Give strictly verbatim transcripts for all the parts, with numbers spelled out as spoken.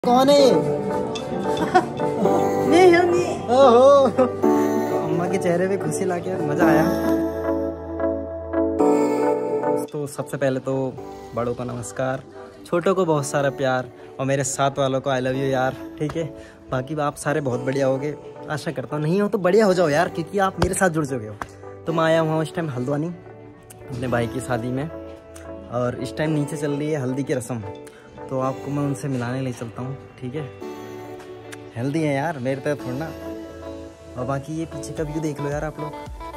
कौन है ये? मैं हूँ। ओहो, तो अम्मा के चेहरे पे खुशी लाके मजा आया। तो सबसे पहले तो बड़ों को नमस्कार, छोटों को बहुत सारा प्यार और मेरे साथ वालों को आई लव यू यार। ठीक है, बाकी आप सारे बहुत बढ़िया होगे, आशा करता हूँ। नहीं हो तो बढ़िया हो जाओ यार, क्योंकि आप मेरे साथ जुड़ चुके हो। तो मैं आया हुआ उस टाइम हल्द्वानी अपने भाई की शादी में, और इस टाइम नीचे चल रही है हल्दी की रस्म। तो आपको मैं उनसे मिलाने ले चलता हूँ। ठीक है, हेल्दी है यार मेरे तरफ थोड़ा ना। और बाकी ये पीछे का व्यू देख लो यार आप लोग।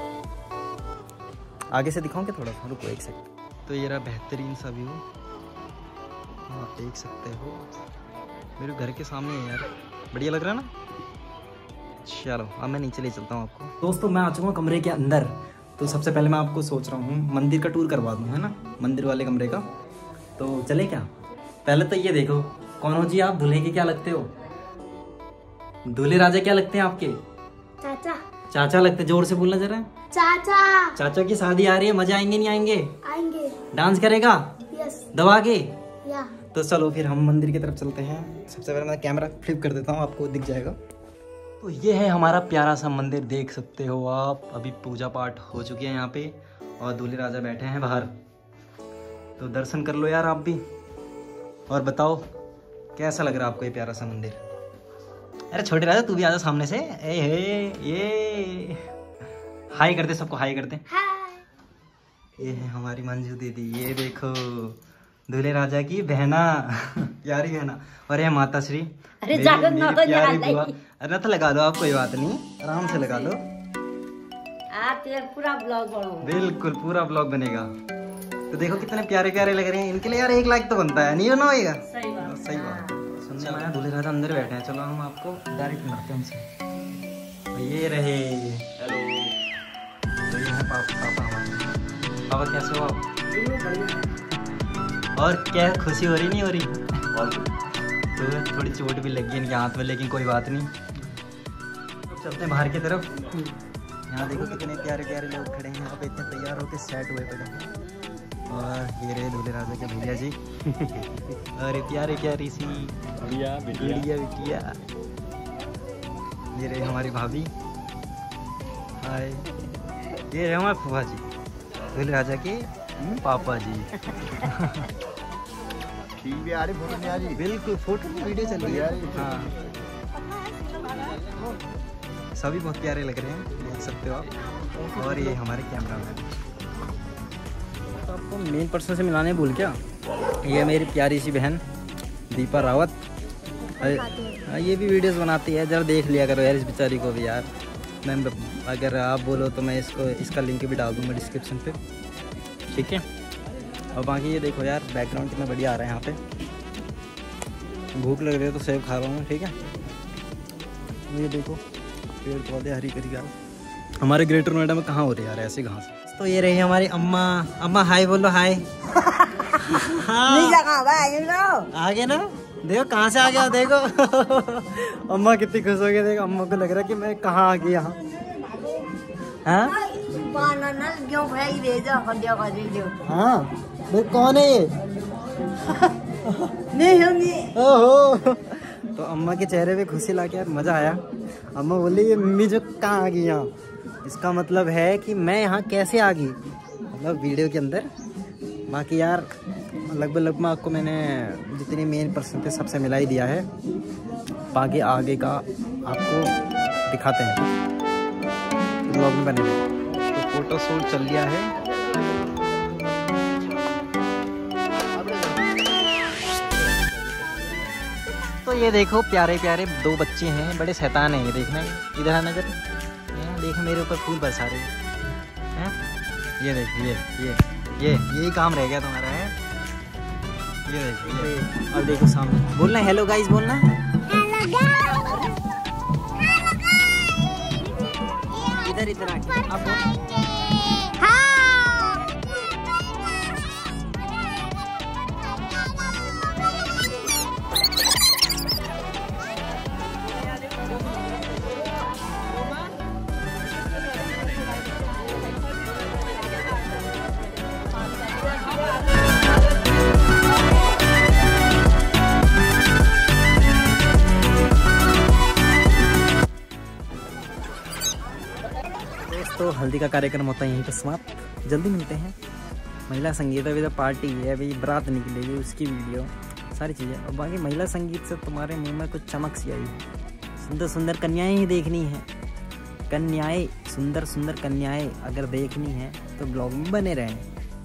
आगे से दिखाऊं क्या थोड़ा सा? रुको एक सेकंड। तो ये रहा बेहतरीन सा व्यू, आप देख सकते हो मेरे घर के सामने है यार। बढ़िया लग रहा है ना? चलो अब मैं नीचे ले चलता हूँ आपको। दोस्तों मैं आ चुका हूँ कमरे के अंदर। तो सबसे पहले मैं आपको सोच रहा हूँ मंदिर का टूर करवा दूँ, है ना, मंदिर वाले कमरे का। तो चले क्या? पहले तो ये देखो, कौन हो जी आप? दूल्हे के क्या लगते हो? दूल्हे राजा क्या लगते हैं आपके? चाचा। चाचा लगते हैं। जोर से बोलना जरा। चाचा। चाचा की शादी आ रही है, मजा आएंगे नहीं आएंगे? आएंगे। डांस करेगा? यस। दबा के? या। तो चलो फिर हम मंदिर की तरफ चलते हैं। सबसे पहले मैं कैमरा फ्लिप कर देता हूँ, आपको दिख जाएगा। तो ये है हमारा प्यारा सा मंदिर, देख सकते हो आप। अभी पूजा पाठ हो चुकी है यहाँ पे और दूल्हे राजा बैठे हैं बाहर। तो दर्शन कर लो यार आप भी, और बताओ कैसा लग रहा है आपको ये प्यारा सा मंदिर? अरे छोटे राजा तू भी आजा सामने से। ए हे ये हाय करते, सबको हाय करते। हाय। ये है हमारी मंजू दीदी, ये देखो दूल्हे राजा की बहना प्यारी बहना। और ये माता श्री, अरे जाकर ना तो प्यारी बुआ। अरे तो लगा लो आप, कोई बात नहीं, आराम से लगा लो। आप पूरा ब्लॉग बनाओ। बिल्कुल पूरा ब्लॉग बनेगा। तो देखो कितने प्यारे प्यारे लग रहे हैं। इनके लिए यार एक लाइक तो बनता है, नहीं होना होगा? सही बात। सही बात। सुनने में आया दूल्हे राजा अंदर बैठे हैं। चलो हम आपको डायरेक्ट मिलते हैं उनसे। ये रहे, हेलो। तो ये है पापा, पापा हमारे। पापा कैसे हो आप? और क्या खुशी हो रही नहीं हो रही? तो थोड़ी चोट भी लगी इनके हाथ में, लेकिन कोई बात नहीं। तो चलते हैं बाहर की तरफ। यहाँ देखो कितने प्यारे प्यारे लोग खड़े हैं, अब इतने तैयार होकर सेट हुए पड़े हैं। और ये रहे दूल्हे राजा के भैया जी। अरे प्यारे प्यारी सी बिटिया बिटिया बिटिया। ये रहे हमारी भाभी, हाय। ये रहे हमारे फूफा जी, दूल्हे राजा के पापा जी। ठीक भी आ रही फोटो नहीं आ रही? बिल्कुल फोटो की वीडियो चल रही है। हाँ सभी बहुत प्यारे लग रहे हैं, देख सकते हो आप। और ये हमारे कैमरा मैन। तो आपको मेन पर्सन से मिलाने भूल क्या? ये मेरी प्यारी सी बहन दीपा रावत। अरे ये भी वीडियोस बनाती है, जरा देख लिया करो यार इस बेचारी को भी यार। मैं अगर आप बोलो तो मैं इसको इसका लिंक भी डाल दूँगा डिस्क्रिप्शन पे, ठीक है। और बाकी ये देखो यार बैकग्राउंड कितना बढ़िया आ रहा है यहाँ पे। भूख लग रही है तो सेब खा रहा हूँ, ठीक है। ये देखो पेड़ पौधे, हरी भरी घास। हमारे ग्रेटर नोएडा में कहाँ हो रही है यार ऐसी घास? तो ये रही हमारी अम्मा। अम्मा हाय बोलो, हाय। आगे ना देखो कहाँ से आ गया, देखो। अम्मा कितनी खुश हो गई, देखो अम्मा को लग रहा है कि मैं कहाँ आ गई यहाँ। हाँ हाँ वो कौन है ये? ओहो, तो अम्मा के चेहरे पे खुशी लाके यार मजा आया। अम्मा बोली ये मम्मी जो कहाँ आ गई यहाँ, इसका मतलब है कि मैं यहाँ कैसे आ गई, मतलब वीडियो के अंदर। बाकी यार लगभग लगभग आपको मैंने जितनी मेन पर्सन थे सबसे मिला ही दिया है। बाकी आगे का आपको दिखाते हैं, ब्लॉग में बने हुए। तो फोटो शूट चल गया है। तो ये देखो प्यारे प्यारे दो बच्चे हैं, बड़े शैतान हैं ये। देखना इधर आना नजर, देखो मेरे ऊपर फूल बरसा रहे हैं। ये देखो ये ये ये यही काम रह गया तुम्हारा है। ये देखो ये, और देखो सामने बोलना हेलो गाइस, बोलना इधर इधर आके आप बोल। हल्दी का कार्यक्रम होता है यहीं पर समाप्त। जल्दी मिलते हैं। महिला संगीत अभी तो पार्टी है, अभी बारात निकलेगी उसकी वीडियो सारी चीज़ें। और बाकी महिला संगीत से तुम्हारे मुंह में कुछ चमक सी आई है। सुंदर सुंदर कन्याएं ही देखनी है, कन्याएं सुंदर सुंदर कन्याएं अगर देखनी है तो ब्लॉग में बने रहें।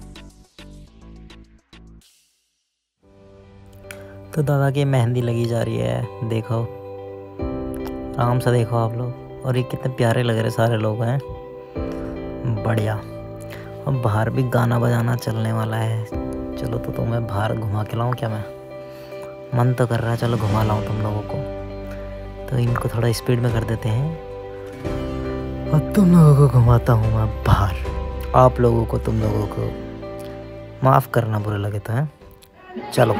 तो दादा की मेहंदी लगी जा रही है, देखो आराम से देखो आप लोग। और ये कितने प्यारे लग रहे सारे लोग हैं, बढ़िया। अब बाहर भी गाना बजाना चलने वाला है। चलो तो तुम्हें बाहर घुमा के लाऊं क्या? मैं मन तो कर रहा है, चलो घुमा लाऊं तुम लोगों को। तो इनको थोड़ा स्पीड में कर देते हैं और तुम लोगों को घुमाता हूँ मैं बाहर। आप लोगों को, तुम लोगों को माफ़ करना बुरा लगे तो है। चलो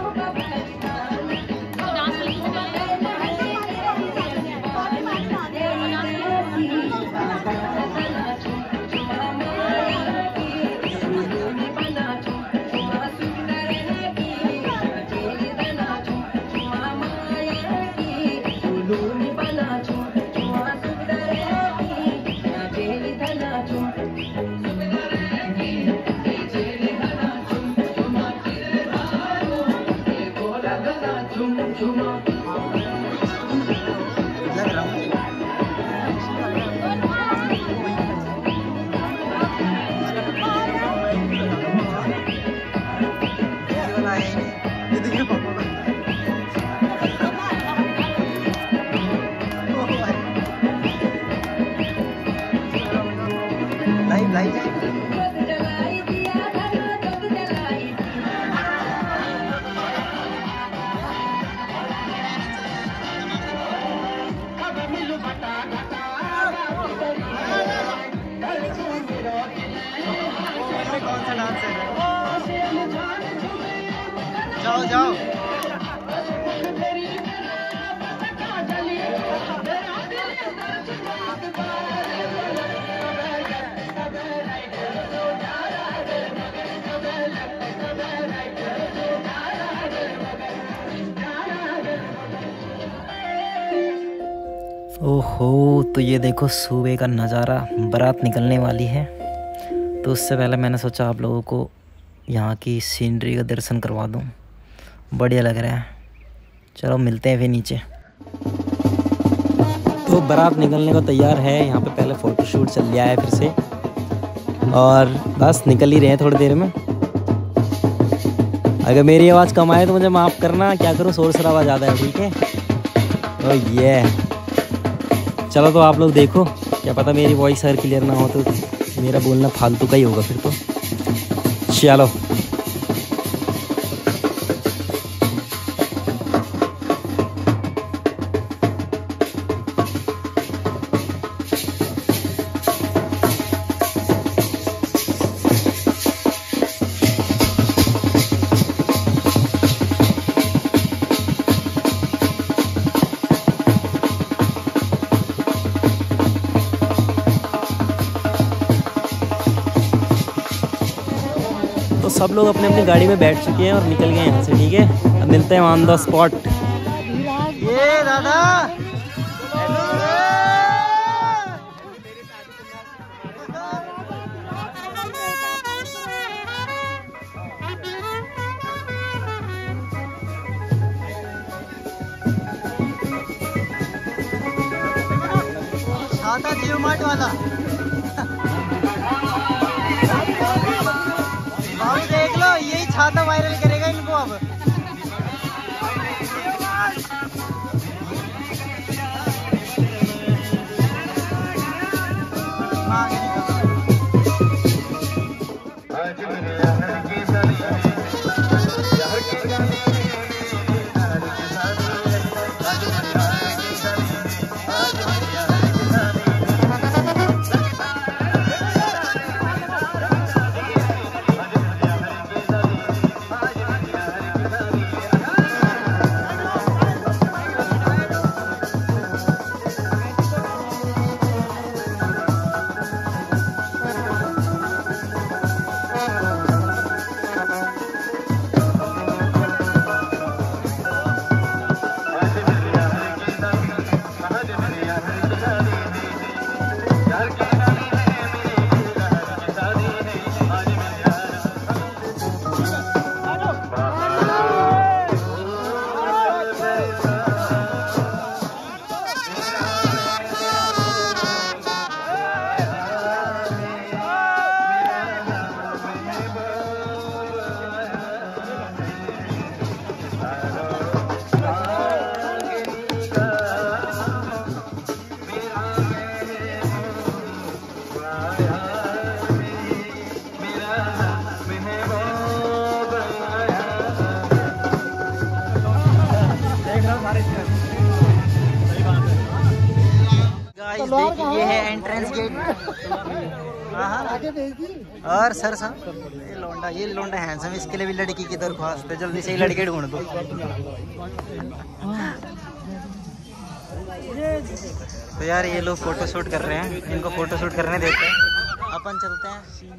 जाओ जाओ। ओहो, तो ये देखो सुबह का नज़ारा, बारात निकलने वाली है। तो उससे पहले मैंने सोचा आप लोगों को यहाँ की सीनरी का दर्शन करवा दूँ, बढ़िया लग रहा है। चलो मिलते हैं फिर नीचे। तो बारात निकलने को तैयार है, यहाँ पे पहले फ़ोटोशूट चल रहा है फिर से, और बस निकल ही रहे हैं थोड़ी देर में। अगर मेरी आवाज़ कम आए तो मुझे माफ़ करना, क्या करूँ शोर शराबा ज़्यादा है, ठीक है। तो ये चलो तो आप लोग देखो, क्या पता मेरी वॉइस अगर क्लियर ना हो तो मेरा बोलना फालतू का ही होगा फिर तो। चलो तो सब लोग अपने अपनी गाड़ी में बैठ चुके हैं और निकल गए यहाँ से, ठीक है। अब मिलते हैं ऑन द स्पॉट। ये दादा छाता जियो मार्ट वाला देख लो, यही छाता वायरल करेगा इनको अब। गाइस देखिए ये है एंट्रेंस गेट। और सर साहब ये लौंडा ये लौंडा हैंडसम, इसके लिए भी लड़की की दरख्वास्त है, जल्दी से ही लड़के ढूंढ दो। तो यार ये लोग फोटो शूट कर रहे हैं, इनको फोटो शूट करने देते हैं, अपन चलते हैं।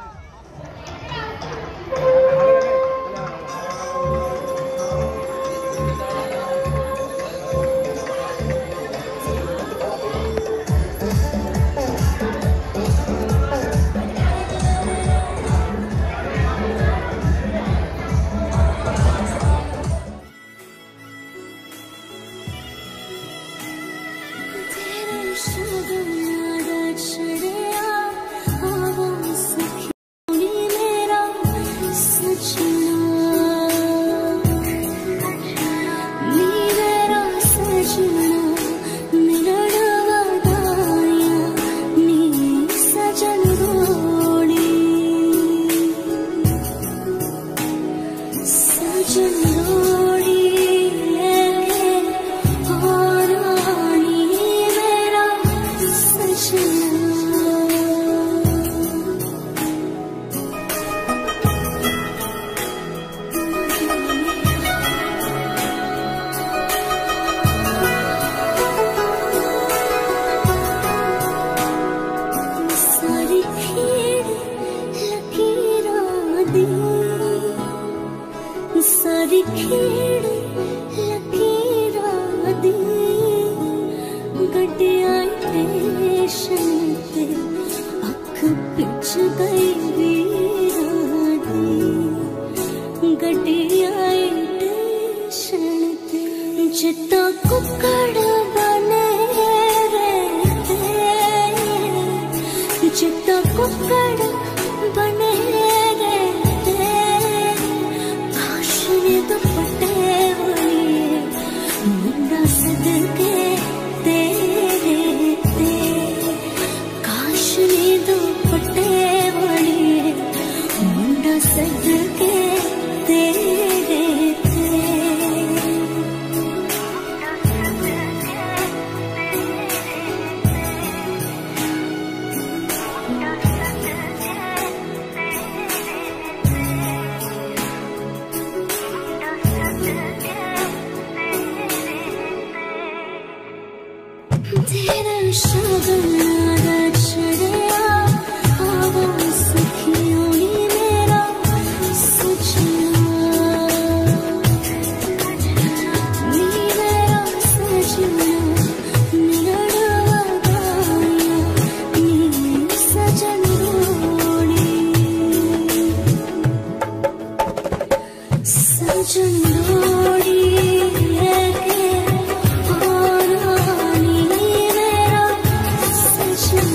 सारी खेड़ लकीरां दी गड्डियां स्टेशन ते अख पिछ गई वीरां दी गड्डियां स्टेशन ते जित्ता कुकड़ बने रहते जित्ता कुकड़ बने सदके तेरे ते काशनी दुपट्टे वाली मुंडा सदके तेरे ते तेरा शगुना छड़िया आवा सखियों नी मेरा सजना नी मेरा सजना निरड़वा गाया नी सजन रोड़ी सजन रोड़ी Thank you.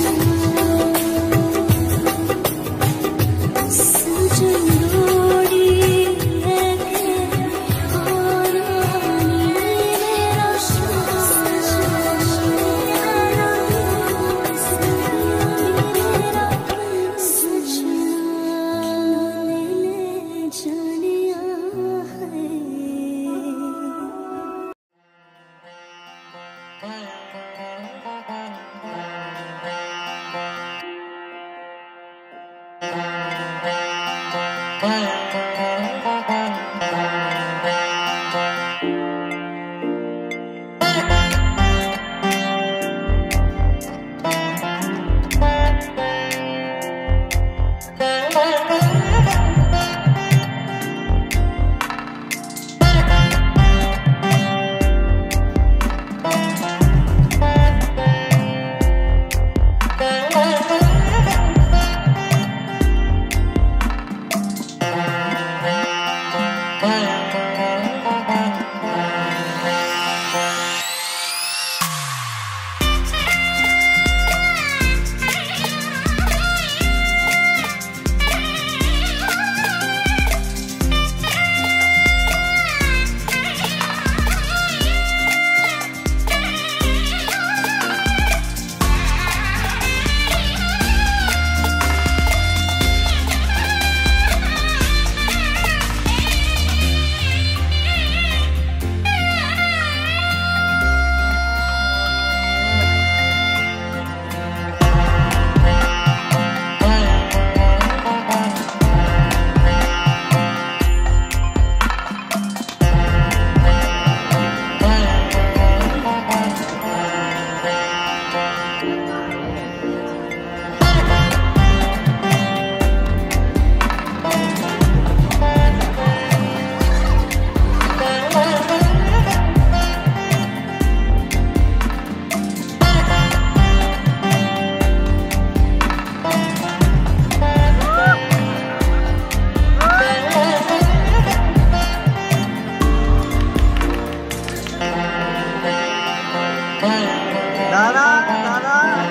दादा दादा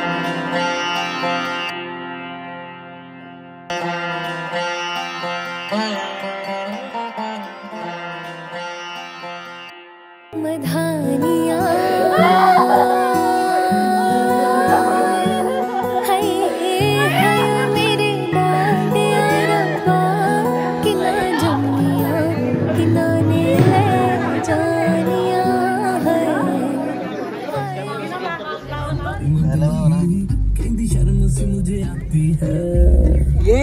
मधानिया मेरे डांडिया रब्बा किना जमिया किना ने ले जानिया है। शर्म से मुझे आती है ये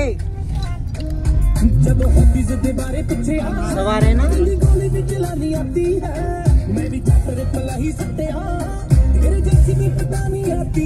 जब हॉबीज दे बारे पीछे सवार है ना गोली भी चलानी आती है। मैं भी चाहते पला ही सकते हाँ तेरे जैसी भी पता नहीं आती।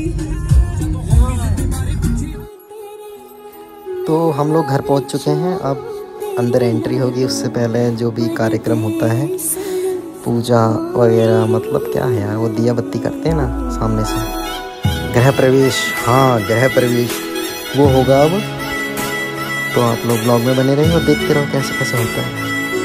तो हम लोग घर पहुंच चुके हैं। अब अंदर एंट्री होगी, उससे पहले जो भी कार्यक्रम होता है पूजा वगैरह, मतलब क्या है यार, वो दिया बत्ती करते हैं ना सामने से। गृह प्रवेश, हाँ गृह प्रवेश वो होगा अब। तो आप लोग ब्लॉग में बने रहिए और देखते रहो कैसे कैसे होता है।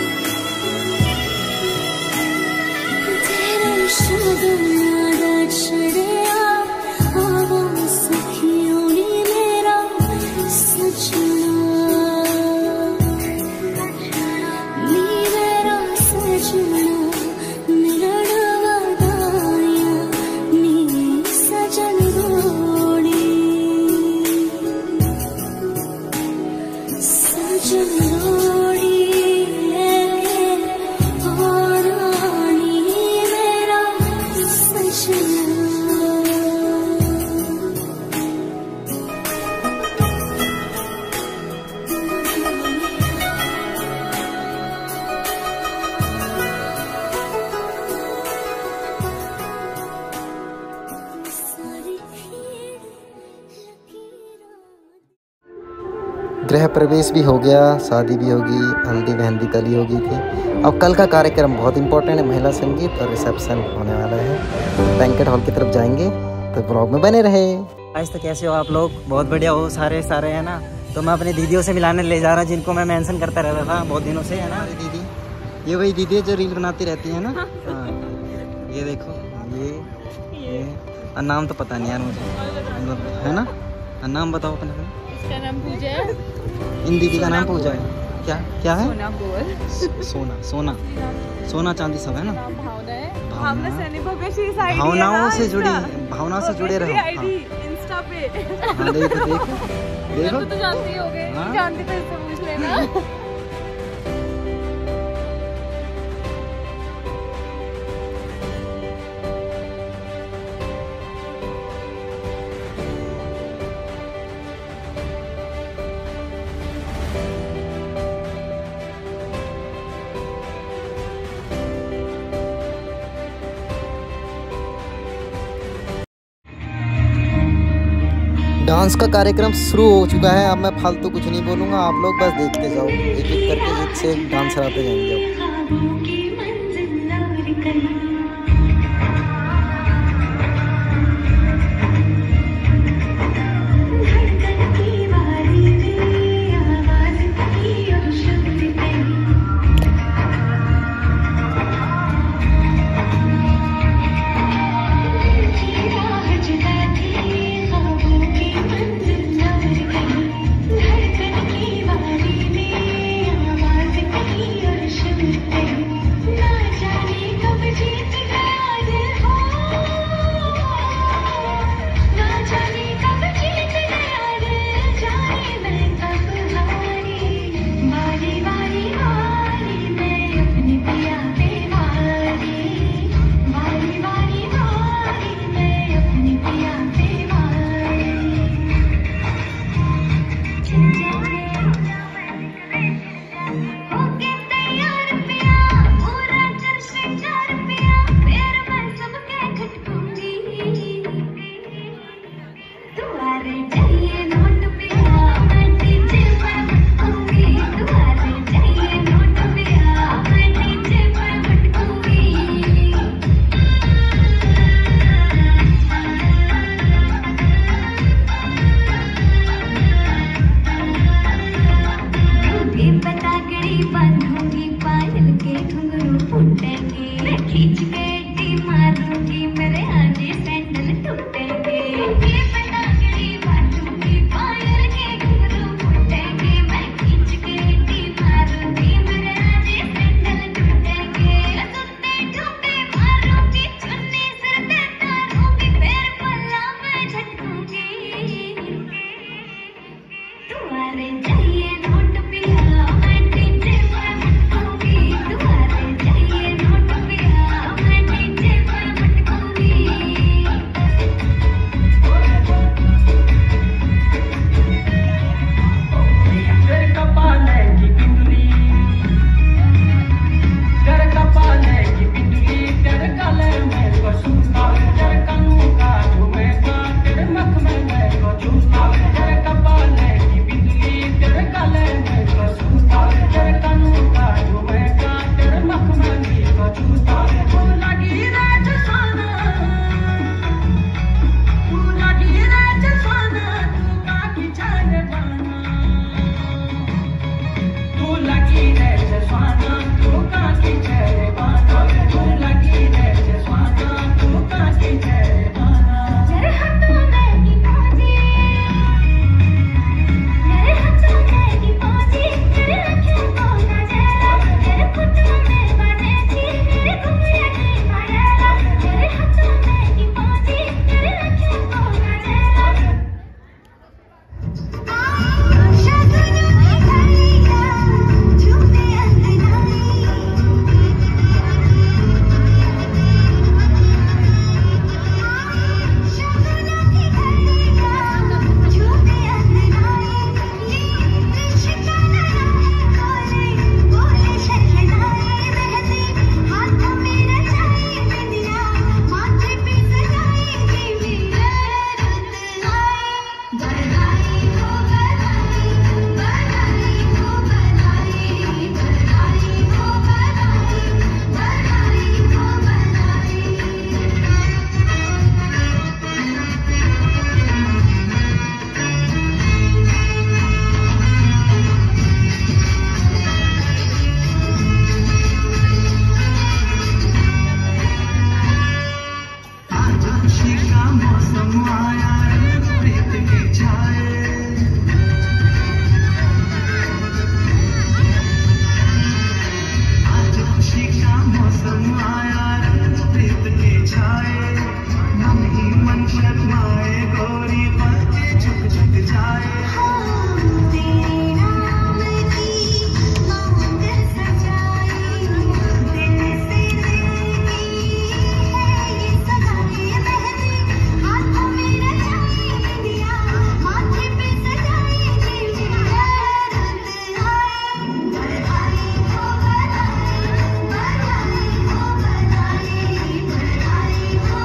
गृह प्रवेश भी हो गया, शादी भी होगी, हल्दी मेहंदी तली होगी थी। अब कल का कार्यक्रम बहुत इंपॉर्टेंट है, महिला संगीत और रिसेप्शन होने वाला है। बैंकेट हॉल की तरफ जाएंगे, तो ब्लॉग में बने रहे। आज तो कैसे हो आप लोग? बहुत बढ़िया हो सारे सारे है ना। तो मैं अपनी दीदियों से मिलाने ले जा रहा, जिनको मैं मेंशन करता रहता था बहुत दिनों से, है ना दीदी। ये वही दीदी है जो रील बनाती रहती है ना। हाँ ये देखो, ये ये और नाम तो पता नहीं यार मुझे, है ना। नाम बताओ अपने। इसका नाम पूजा है। इन दीदी का नाम पूजा है। क्या क्या है? सोना बोल। सोना सोना सोना चांदी सब है ना। भावना है। भावना सैनी भगत जी साइड भावनाओं से जुड़ी, भावनाओं से जुड़े रहो। आईडी इंस्टा पे। हाँ देखो देखो देखो तो जानती होगे, जानती तो इससे पूछ लेना। डांस का कार्यक्रम शुरू हो चुका है। अब मैं फालतू कुछ नहीं बोलूँगा, आप लोग बस देखते जाओ, एक एक करके एक से एक डांसर आते जाएंगे। Oh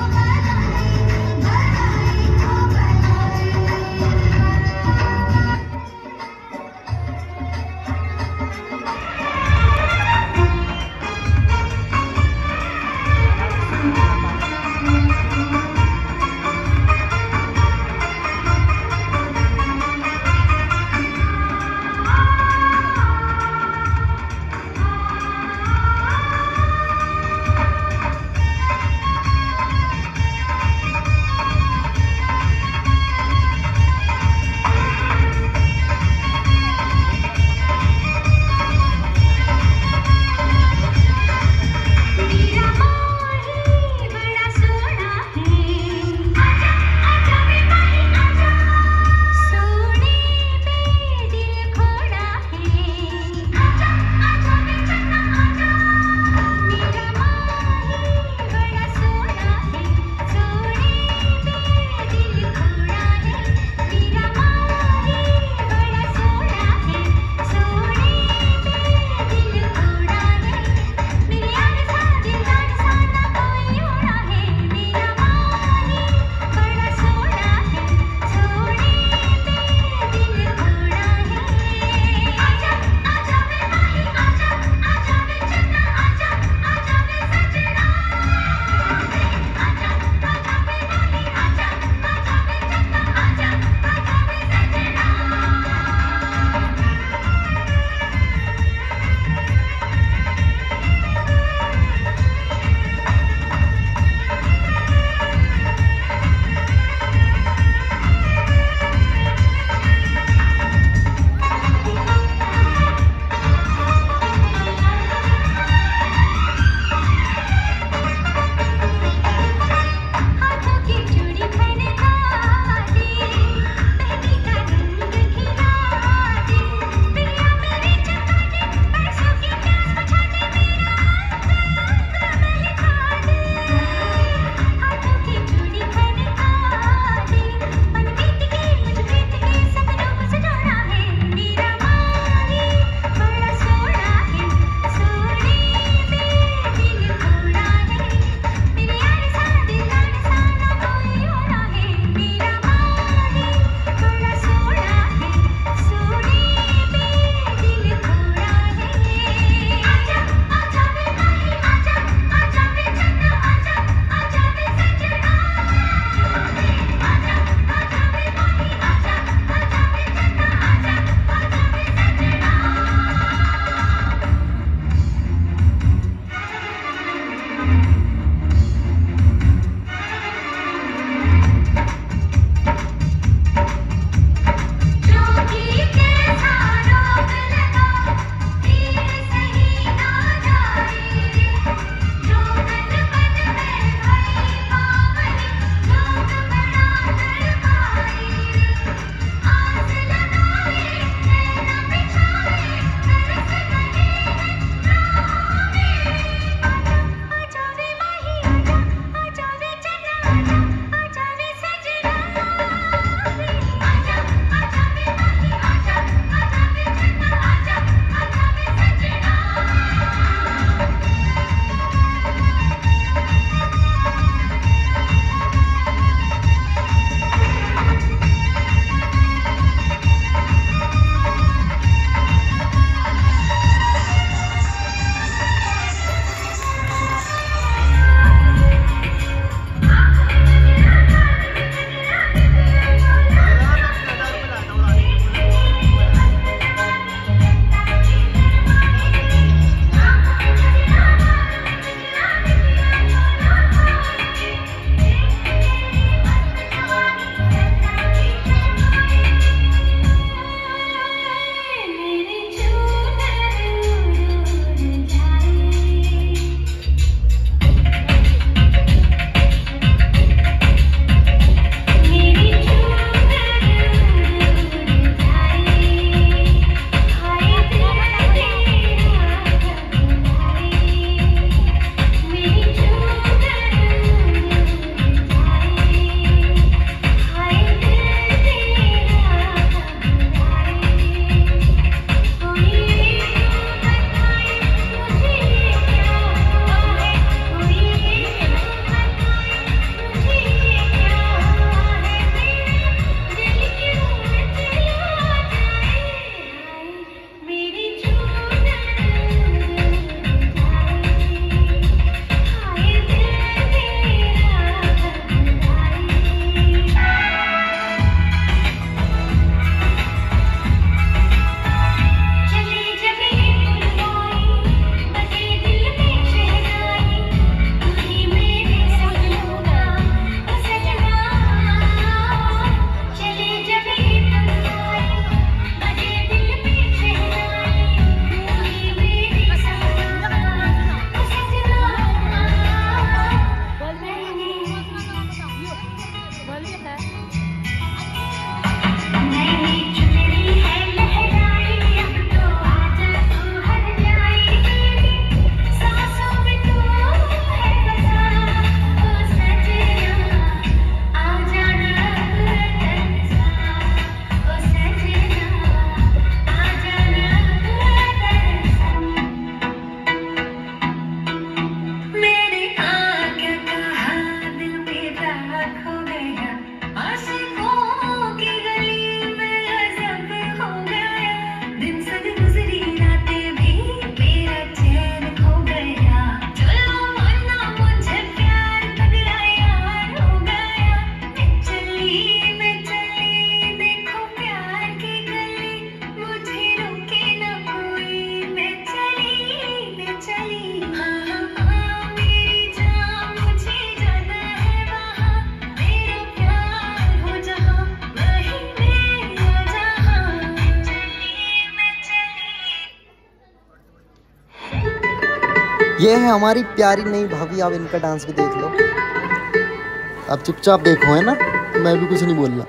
ये है हमारी प्यारी नई भाभी। आप इनका डांस भी देख लो। आप चुपचाप देखो, है ना, मैं भी कुछ नहीं बोलना।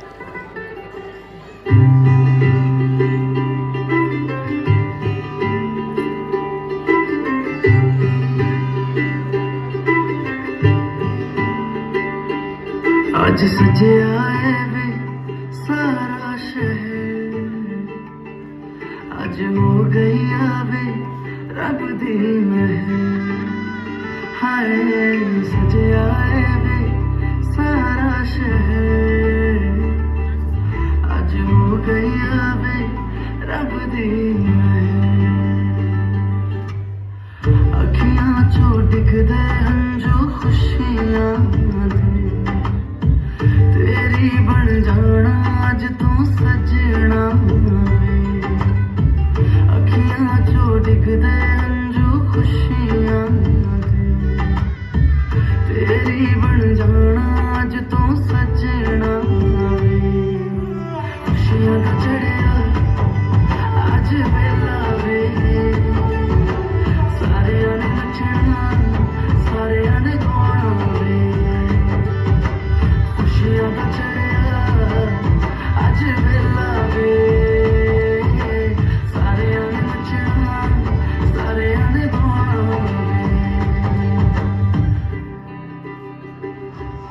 आज सजे आए वे सारा शहर, आज हो गई आवे रब दी महर। हाय सजे आए वे सारा शहर, आज हो गई आवे रब दी महर। अखियां चो डिगदे हंजू खुशियां तेरी बन जाना आज तू सजना वे। अखियां चो डिगदे हंजू खुशियां तेरी बन जाना आज तू सजना वे। खुशियां दा चढ़िया आज वेला वे, सारियां ने नचना सारियां ने गाना वे। खुशियां दा चढ़िया आज वेला वे, सारियां ने नचना सारियां ने गाना वे।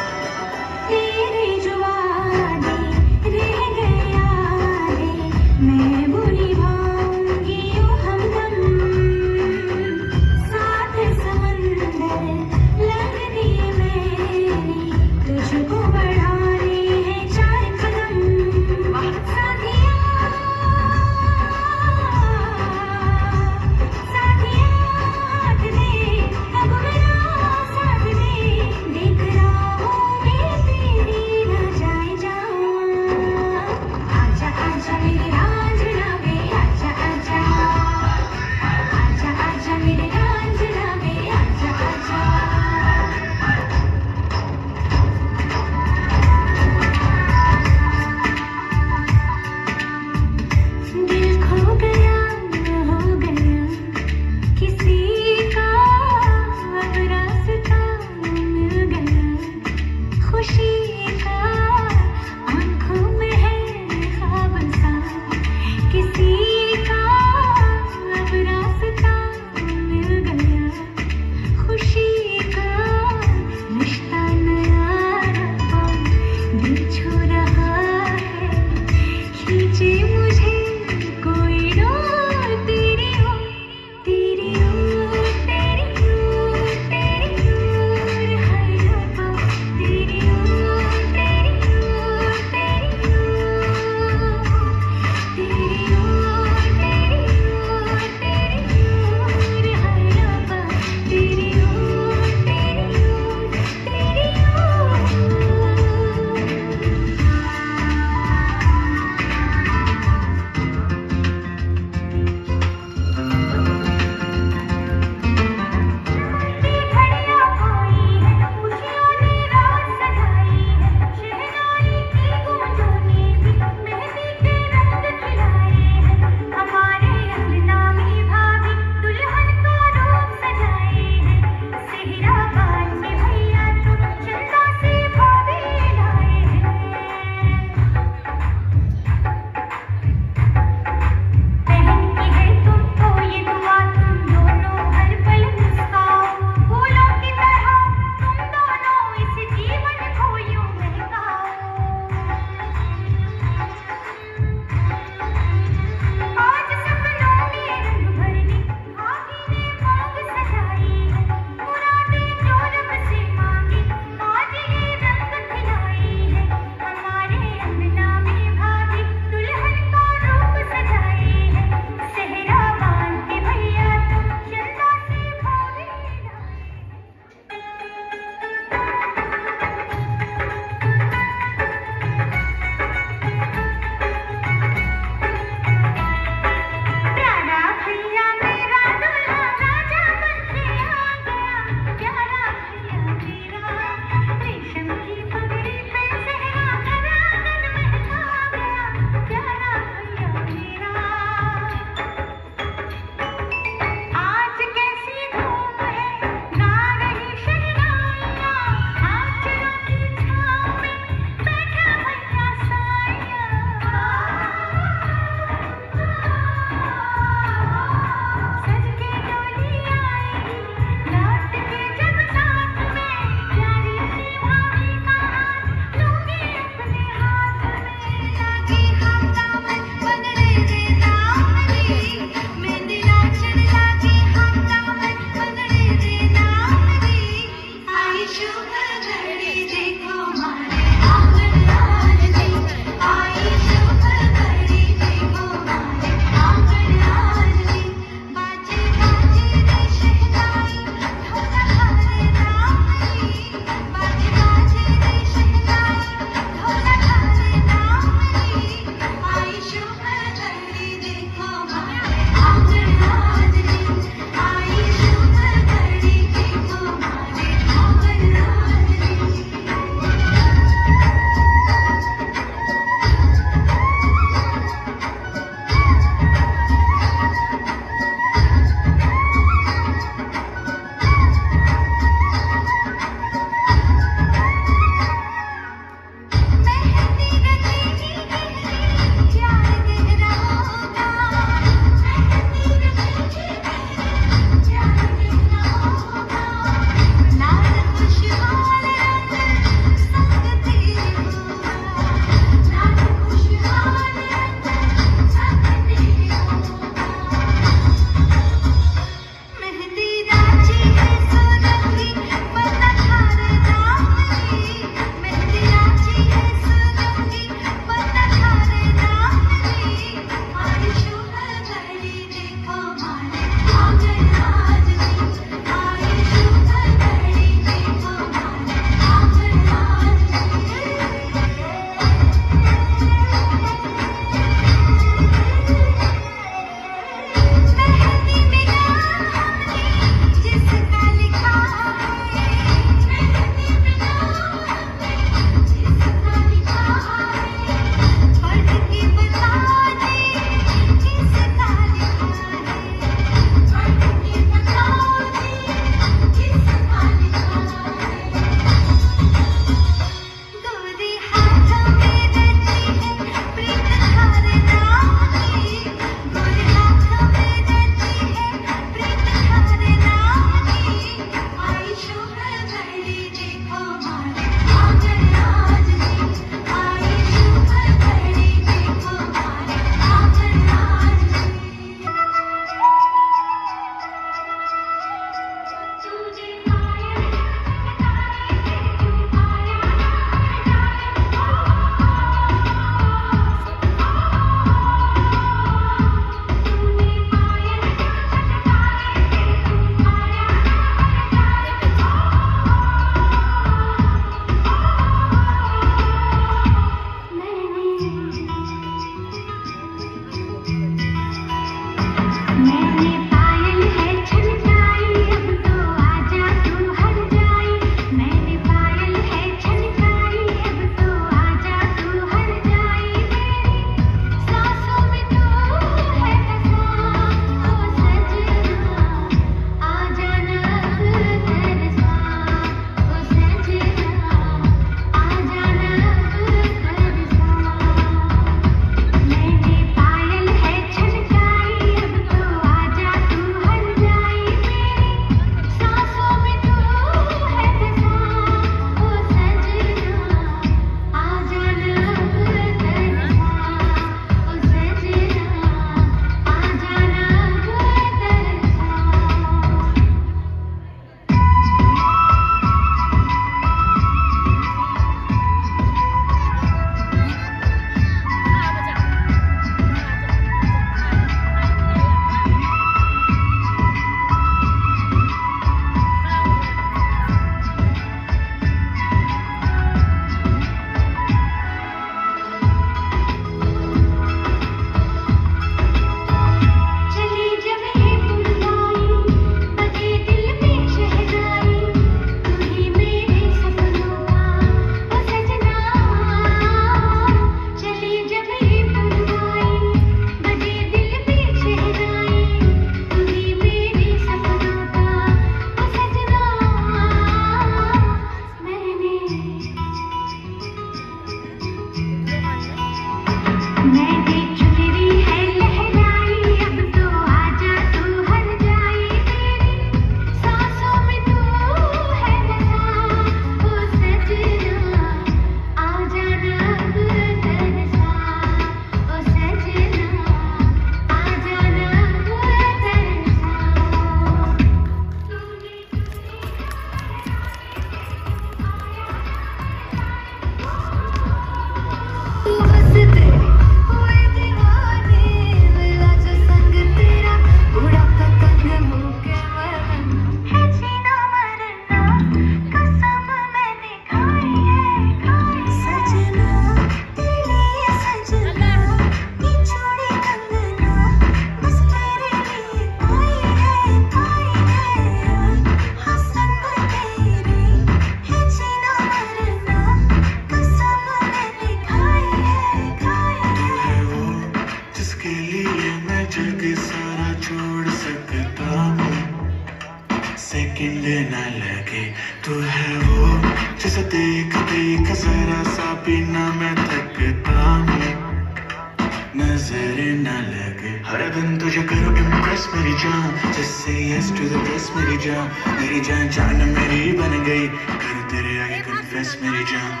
नींद न लगे, तू है वो जिसे देख देख जरा सा भी ना मैं थकता हूँ, नजर न लगे, हर दिन तुझे करो इम्प्रेस मेरी जान, जिससे yes to the best मेरी जान, मेरी जान जान मेरी बन गई, कर तेरे आगे कन्फेस मेरी जान।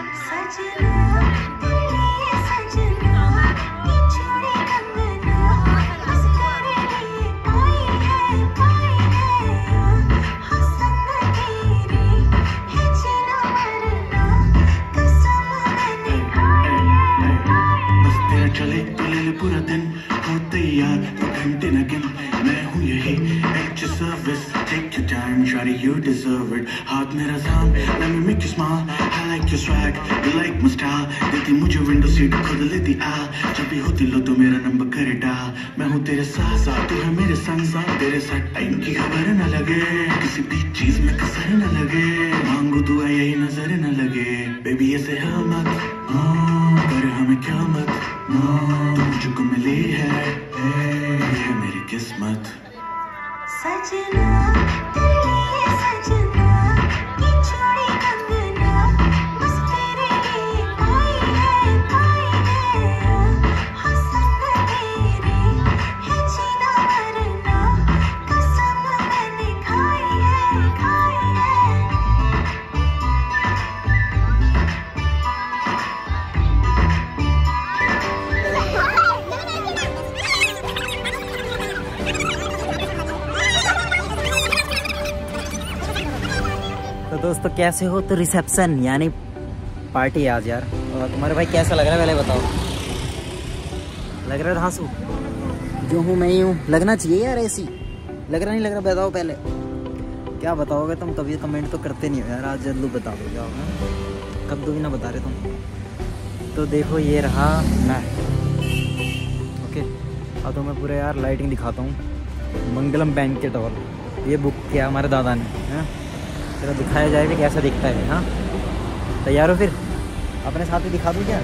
चले तो ले ले पूरा दिन, हो तैयार तो घंटे न गिन, मैं हूँ यही at your service, take your time shawty you deserve it, हाथ मेरा थाम let me make you smile, I like your swag, you like my style, देती मुझे विंडो सीट खुद लेती आ, जब भी होती लो तो मेरा नंबर करे डाल, मैं हूँ तेरे साथ साथ, तू है मेरे संग साथ, तेरे साथ टाइम की खबर न लगे, किसी भी चीज में कसर न लगे, मांगू तू है यही नजर न लगे, बेबी ऐसे है मत कर हमें क्या मत, तू मुझको मिली है, ये है मेरी किस्मत। सजना तेरे सजना ये चूड़ी कंगना बस तेरे लिए आई है आई है, हसन तेरे है जीना मरना, कसम मैंने खाई है खाई है। तो दोस्तों कैसे हो? तो रिसेप्शन यानी पार्टी आज यार, और तुम्हारे भाई कैसा लग रहा है पहले बताओ। लग रहा है धांसू? जो हूँ मैं ही हूँ, लगना चाहिए यार ऐसी, लग रहा नहीं लग रहा बताओ पहले। क्या बताओगे तुम? कभी कमेंट तो करते नहीं हो यार, आज जल्दी बता दो क्या होगा, कब दो भी ना बता रहे तुम। तो देखो ये रहा मैं, ओके। अब तो मैं पूरे यार लाइटिंग दिखाता हूँ। मंगलम बैंकेट हॉल, ये बुक किया हमारे दादा ने, हैं? चलो दिखाया जाए कि कैसा दिखता है। हाँ तैयार हो फिर? अपने साथ ही दिखा दूँ क्या?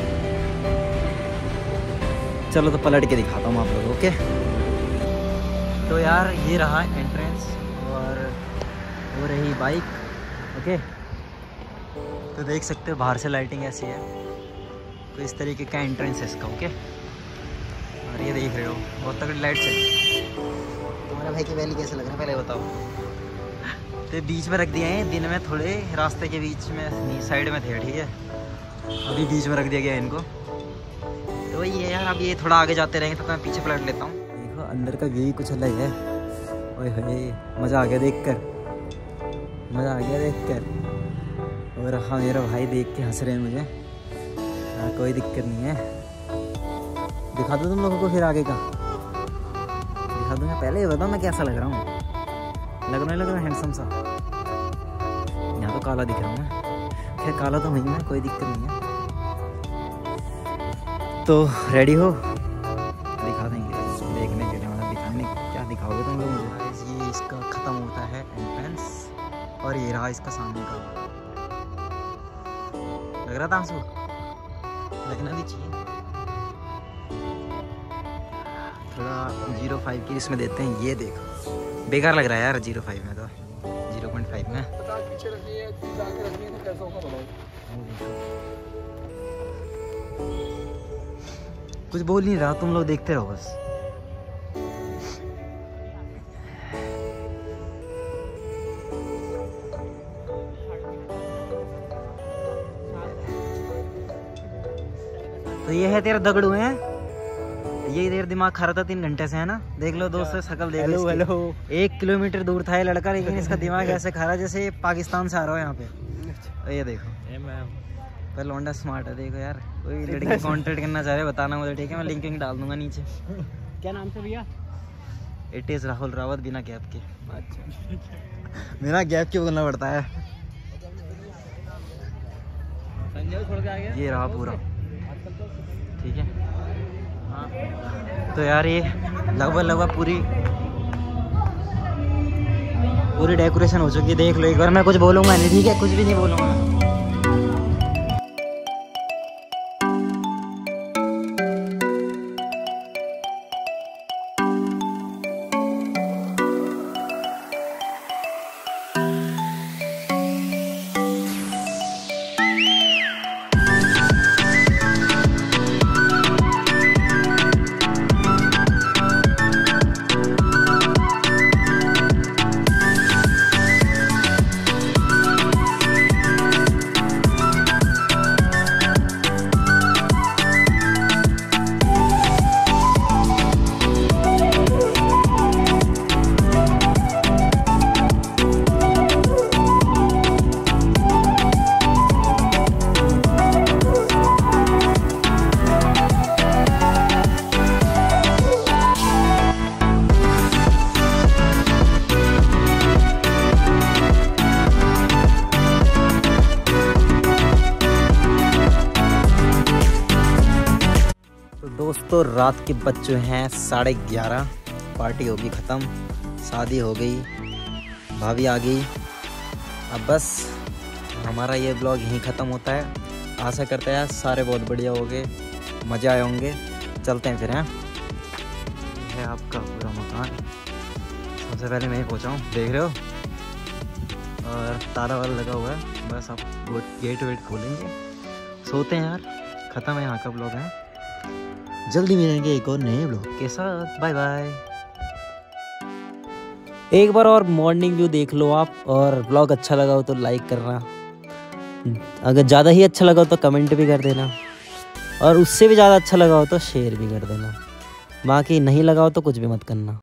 चलो तो पलट के दिखाता हूँ आप लोग, ओके। तो यार ये रहा एंट्रेंस और वो रही बाइक, ओके। तो देख सकते हो बाहर से लाइटिंग ऐसी है, तो इस तरीके का एंट्रेंस है इसका, ओके। और ये देख रहे हो बहुत तगड़ी लाइट है। तुम्हारे भाई की वैली कैसे लग रहा है पहले बताओ। तो बीच में रख दिए हैं, दिन में थोड़े रास्ते के बीच में साइड में थे, ठीक है। अभी बीच में रख दिया गया है इनको। तो वही है यार, अब ये थोड़ा आगे जाते रहेंगे तो मैं पीछे पलट लेता हूँ। देखो अंदर का व्यू कुछ अलग है, ओए होए मज़ा आ गया देख कर, मज़ा आ गया देख कर। और हाँ मेरा भाई देख के हंस रहे हैं मुझे, हाँ कोई दिक्कत नहीं है। दिखा दो तुम लोगों को फिर आगे का, दिखा दूँगा। पहले ये बताओ मैं कैसा लग रहा हूँ, लग रहा है लग रहा है हैंडसम सा। यहाँ तो काला दिख रहा हूँ मैं, खैर काला तो नहीं है, कोई दिक्कत नहीं है। तो रेडी हो? दिखा देंगे देखने के लिए, मतलब दिखाने क्या दिखाओगे तुम लोग मुझे। ये इसका ख़त्म होता है एंट्रेंस, और ये रहा इसका सामने का। लग रहा था आंसू, लगना भी चाहिए। थोड़ा जीरो फाइव की इसमें देते हैं, ये देखो बेकार लग रहा है यार जीरो फाइव में, तो जीरो पॉइंट फाइव में कुछ बोल नहीं रहा, तुम लोग देखते रहो बस। तो ये है तेरा दगड़ू है, ये देर दिमाग खा रहा था तीन घंटे से, है ना। देख लो दोस्तों शकल देख लो, हेलो। एक किलोमीटर दूर था ये लड़का, लेकिन इसका दिमाग ऐसे खा रहा जैसे पाकिस्तान से आ रहा हो यहाँ पे। ये देखो पर लौंडा स्मार्ट है, देखो यार। कोई लड़की कांटेक्ट करना चाह रहे बताना मुझे, ठीक है। मैं लिंक डाल दूंगा नीचे। क्या नाम से भैया? इट इज़ राहुल रावत, बिना गैप के। अच्छा बिना गैप के बोलना पड़ता है। ये रहा पूरा, ठीक है। तो यार ये लगभग लगभग पूरी पूरी डेकोरेशन हो चुकी है, देख लो एक बार। मैं कुछ बोलूँगा नहीं, ठीक है, कुछ भी नहीं बोलूँगा। अब तो रात के बज चुके हैं साढ़े ग्यारह। पार्टी होगी ख़त्म, शादी हो गई, भाभी आ गई। अब बस हमारा ये ब्लॉग यहीं ख़त्म होता है। आशा करते हैं सारे बहुत बढ़िया हो गए, मज़े आए होंगे। चलते हैं फिर हैं। ये है आपका पूरा मकान। सबसे पहले मैं ही पहुँचा हूँ, देख रहे हो, और ताला वाला लगा हुआ है। बस आप गेट वेट खोलेंगे, सोते हैं यार। ख़त्म है यहाँ का ब्लॉग है। जल्दी मिलेंगे एक और नए ब्लॉग के साथ। Bye bye. एक बार और मॉर्निंग व्यू देख लो आप, और ब्लॉग अच्छा लगा हो तो लाइक करना, अगर ज़्यादा ही अच्छा लगा हो तो कमेंट भी कर देना, और उससे भी ज़्यादा अच्छा लगा हो तो शेयर भी कर देना। बाकी नहीं लगा हो तो कुछ भी मत करना।